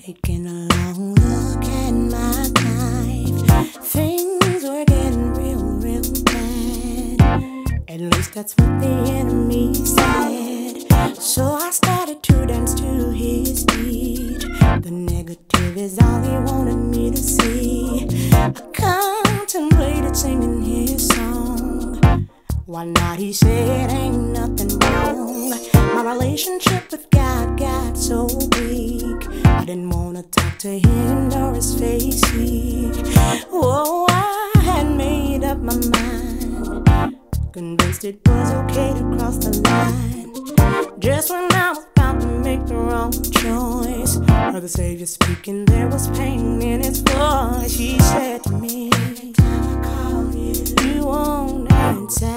Taking a long look at my life, things were getting real bad. At least that's what the enemy said. So I started to dance to his beat. The negative is all he wanted me to see. I contemplated singing his song. Why not? He said, ain't nothing wrong. My relationship with God got so weak. I didn't wanna talk to him nor his face see. Oh, I had made up my mind, convinced it was okay to cross the line. Just when I was about to make the wrong choice, heard the Savior speaking, there was pain in his voice. He said to me, every time I call you, you won't answer.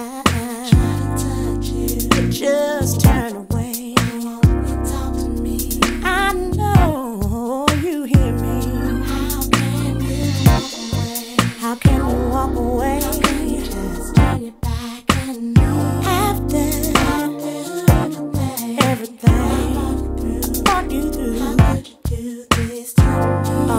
Just turn away. You won't talk to me. I know you hear me. How can you walk away? How can you walk away? How can you just turn your back and me? After everything I brought you through. How could you do this to me?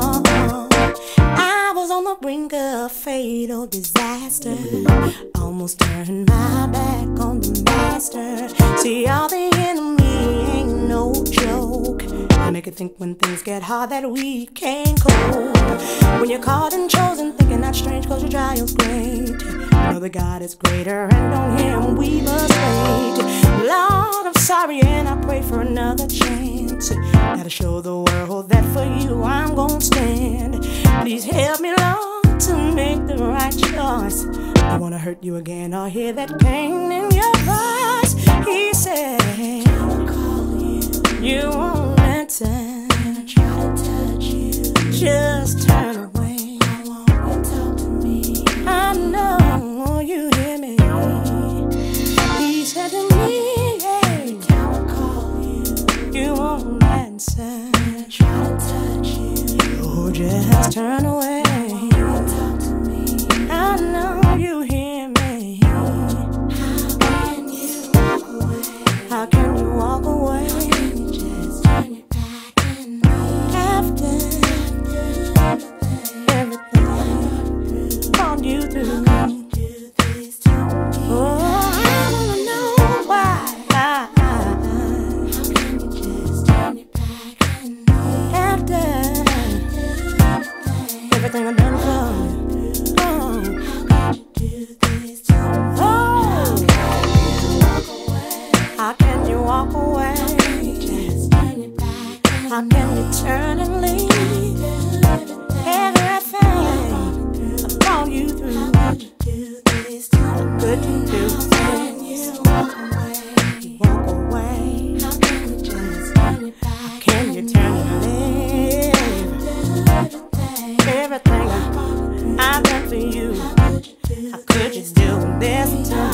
I was on the brink of fatal disaster. Almost turned my back on the master. See, all the enemy ain't no joke. I make it think when things get hard that we can't cope. When you're called and chosen, thinking not strange cause your trial's great. You know that God is greater and on him we must wait. Lord, I'm sorry and I pray for another chance. Gotta show the world that for you I'm gonna stand. Please help me, Lord, to make the right choice. I don't wanna hurt you again or hear that pain in your voice. He said, I will call you. You won't answer. When I try to touch you, just turn away. I won't talk to me. I know you hear me. He said to me, hey, I will call you. You won't answer. When I try to touch you, oh, just turn away. I know you hear me. How can you walk away? How can you just turn your back and me? After everything brought you through. Oh, I wanna know why. How can you just turn your back and me? After everything I've done for you. How can you walk away? How can you turn and leave everything I brought you through? Could you do this? Walk away. How can you just turn your back? How can you turn and leave everything I've done for you? How could you do this to